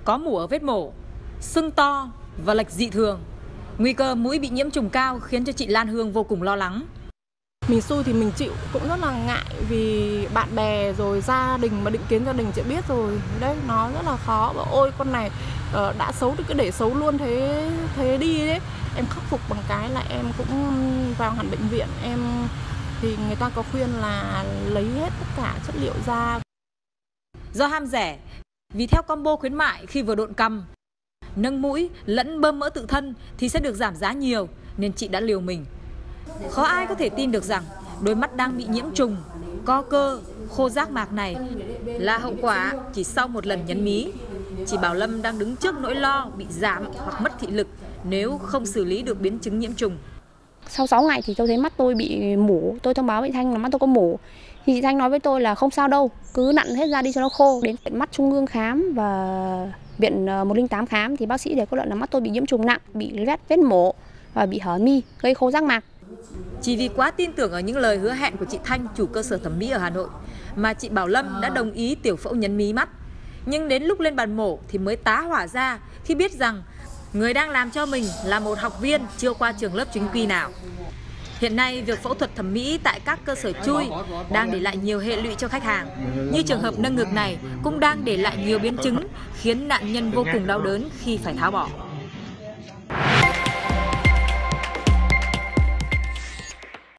Có mủ ở vết mổ, sưng to và lệch dị thường. Nguy cơ mũi bị nhiễm trùng cao khiến cho chị Lan Hương vô cùng lo lắng. Mình xui thì mình chịu, cũng rất là ngại vì bạn bè rồi gia đình mà định kiến gia đình chị biết rồi. Đấy, nó rất là khó. Và ôi con này đã xấu thì cứ để xấu luôn thế đi đấy. Em khắc phục bằng cái là em cũng vào hẳn bệnh viện. Thì người ta có khuyên là lấy hết tất cả chất liệu da. Do ham rẻ, vì theo combo khuyến mại khi vừa độn cằm, nâng mũi lẫn bơm mỡ tự thân thì sẽ được giảm giá nhiều, nên chị đã liều mình. Khó ai có thể tin được rằng đôi mắt đang bị nhiễm trùng, co cơ, khô giác mạc này là hậu quả chỉ sau một lần nhấn mí. Chị Bảo Lâm đang đứng trước nỗi lo bị giảm hoặc mất thị lực nếu không xử lý được biến chứng nhiễm trùng. Sau 6 ngày thì tôi thấy mắt tôi bị mủ, tôi thông báo với Thanh là mắt tôi có mủ. Thì chị Thanh nói với tôi là không sao đâu, cứ nặn hết ra đi cho nó khô. Đến viện mắt Trung ương khám và viện 108 khám thì bác sĩ để kết luận là mắt tôi bị nhiễm trùng nặng, bị vết mổ và bị hở mi, gây khô giác mạc. Chỉ vì quá tin tưởng ở những lời hứa hẹn của chị Thanh, chủ cơ sở thẩm mỹ ở Hà Nội, mà chị Bảo Lâm đã đồng ý tiểu phẫu nhấn mí mắt. Nhưng đến lúc lên bàn mổ thì mới tá hỏa ra khi biết rằng người đang làm cho mình là một học viên chưa qua trường lớp chính quy nào. Hiện nay, việc phẫu thuật thẩm mỹ tại các cơ sở chui đang để lại nhiều hệ lụy cho khách hàng. Như trường hợp nâng ngực này cũng đang để lại nhiều biến chứng khiến nạn nhân vô cùng đau đớn khi phải tháo bỏ.